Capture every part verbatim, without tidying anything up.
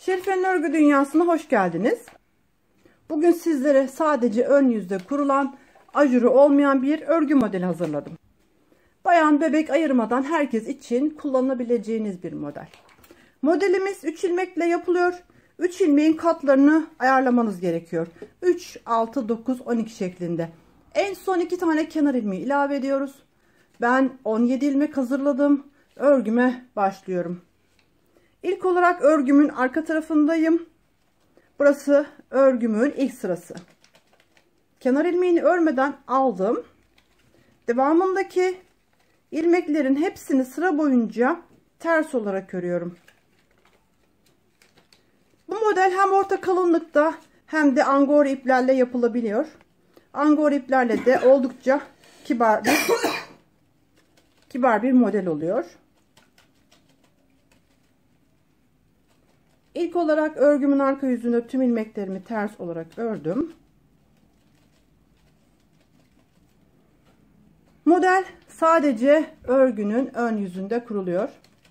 Şerife'nin örgü dünyasına hoş geldiniz. Bugün sizlere sadece ön yüzde kurulan, ajurü olmayan bir örgü modeli hazırladım. Bayan bebek ayırmadan herkes için kullanabileceğiniz bir model. Modelimiz üç ilmekle yapılıyor. üç ilmeğin katlarını ayarlamanız gerekiyor. üç, altı, dokuz, on iki şeklinde. En son iki tane kenar ilmeği ilave ediyoruz. Ben on yedi ilmek hazırladım. Örgüme başlıyorum. İlk olarak örgümün arka tarafındayım. Burası örgümün ilk sırası. Kenar ilmeğini örmeden aldım. Devamındaki ilmeklerin hepsini sıra boyunca ters olarak örüyorum. Bu model hem orta kalınlıkta hem de angora iplerle yapılabiliyor. Angora iplerle de oldukça kibar bir kibar bir model oluyor. İlk olarak örgümün arka yüzünde tüm ilmeklerimi ters olarak ördüm. Model sadece örgünün ön yüzünde kuruluyor.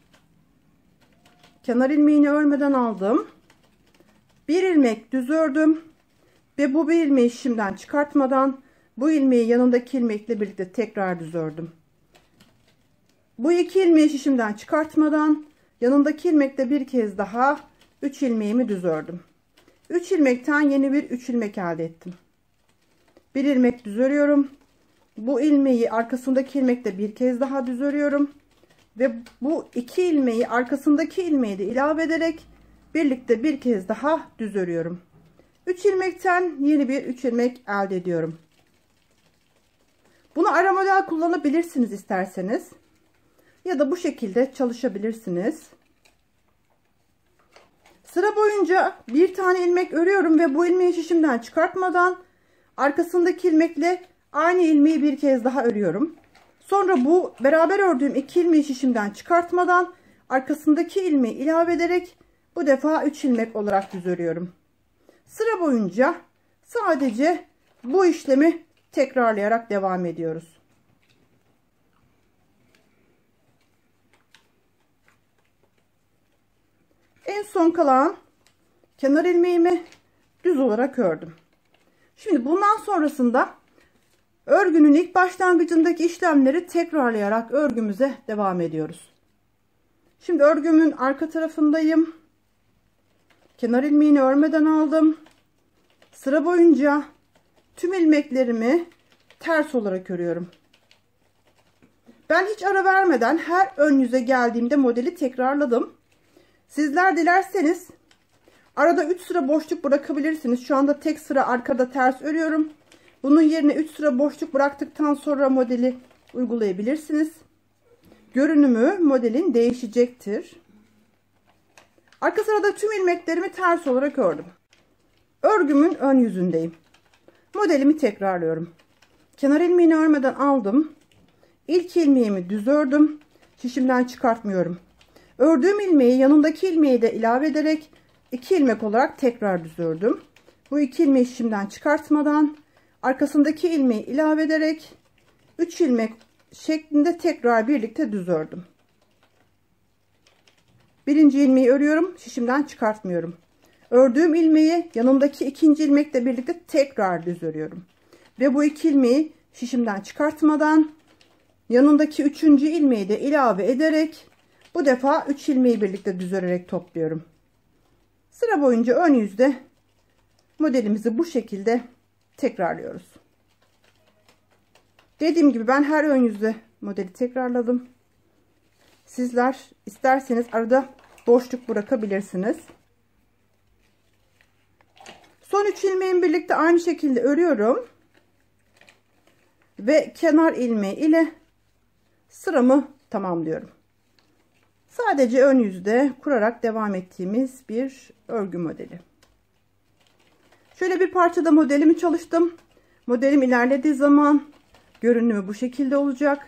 Kenar ilmeğini örmeden aldım. Bir ilmek düz ördüm ve bu bir ilmeği şimdiden çıkartmadan bu ilmeği yanındaki ilmekle birlikte tekrar düz ördüm. Bu iki ilmeği şişimden çıkartmadan yanındaki ilmekle bir kez daha üç ilmeğimi düz ördüm. üç ilmekten yeni bir üç ilmek elde ettim. Bir ilmek düz örüyorum. Bu ilmeği arkasındaki ilmekle bir kez daha düz örüyorum ve bu iki ilmeği arkasındaki ilmeği de ilave ederek birlikte bir kez daha düz örüyorum. üç ilmekten yeni bir üç ilmek elde ediyorum. Bunu ara model kullanabilirsiniz isterseniz ya da bu şekilde çalışabilirsiniz. Sıra boyunca bir tane ilmek örüyorum ve bu ilmeği şişimden çıkartmadan arkasındaki ilmekle aynı ilmeği bir kez daha örüyorum. Sonra bu beraber ördüğüm iki ilmeği şişimden çıkartmadan arkasındaki ilmeği ilave ederek bu defa üç ilmek olarak düz örüyorum. Sıra boyunca sadece bu işlemi tekrarlayarak devam ediyoruz. En son kalan kenar ilmeğimi düz olarak ördüm. Şimdi bundan sonrasında örgünün ilk başlangıcındaki işlemleri tekrarlayarak örgümüze devam ediyoruz. Şimdi örgümün arka tarafındayım. Kenar ilmeğini örmeden aldım. Sıra boyunca tüm ilmeklerimi ters olarak örüyorum. Ben hiç ara vermeden her ön yüze geldiğimde modeli tekrarladım. Sizler dilerseniz arada üç sıra boşluk bırakabilirsiniz. Şu anda tek sıra arkada ters örüyorum. Bunun yerine üç sıra boşluk bıraktıktan sonra modeli uygulayabilirsiniz. Görünümü modelin değişecektir. Arka sırada tüm ilmeklerimi ters olarak ördüm. Örgümün ön yüzündeyim. Modelimi tekrarlıyorum. Kenar ilmeğini örmeden aldım. İlk ilmeğimi düz ördüm. Şişimden çıkartmıyorum. Ördüğüm ilmeği yanındaki ilmeği de ilave ederek iki ilmek olarak tekrar düz ördüm. Bu iki ilmeği şişimden çıkartmadan arkasındaki ilmeği ilave ederek üç ilmek şeklinde tekrar birlikte düz ördüm. Birinci ilmeği örüyorum, şişimden çıkartmıyorum. Ördüğüm ilmeği yanımdaki ikinci ilmekle birlikte tekrar düz örüyorum. Ve bu iki ilmeği şişimden çıkartmadan yanındaki üçüncü ilmeği de ilave ederek bu defa üç ilmeği birlikte düz örerek topluyorum. Sıra boyunca ön yüzde modelimizi bu şekilde tekrarlıyoruz. Dediğim gibi ben her ön yüzde modeli tekrarladım. Sizler isterseniz arada boşluk bırakabilirsiniz. Son üç ilmeğimi birlikte aynı şekilde örüyorum. Ve kenar ilmeği ile sıramı tamamlıyorum. Sadece ön yüzde kurarak devam ettiğimiz bir örgü modeli. Şöyle bir parçada modelimi çalıştım. Modelim ilerlediği zaman görünümü bu şekilde olacak.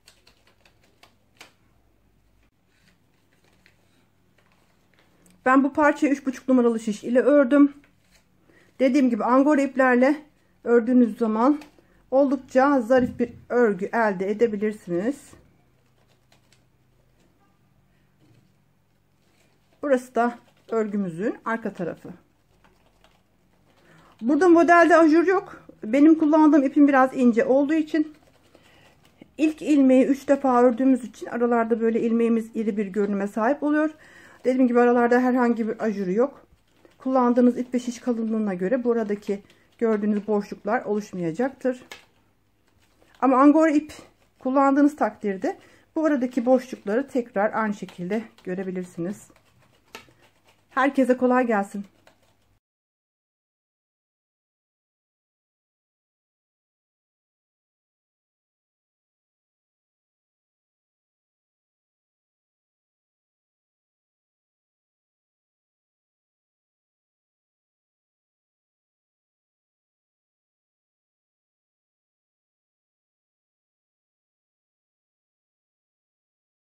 Ben bu parçayı üç buçuk numaralı şiş ile ördüm. Dediğim gibi angora iplerle ördüğünüz zaman oldukça zarif bir örgü elde edebilirsiniz. Burası da örgümüzün arka tarafı. Burada modelde ajur yok. Benim kullandığım ipim biraz ince olduğu için ilk ilmeği üç defa ördüğümüz için aralarda böyle ilmeğimiz iri bir görünüme sahip oluyor. Dediğim gibi aralarda herhangi bir ajuru yok. Kullandığınız ip ve şiş kalınlığına göre buradaki gördüğünüz boşluklar oluşmayacaktır. Ama angora ip kullandığınız takdirde bu aradaki boşlukları tekrar aynı şekilde görebilirsiniz. Herkese kolay gelsin.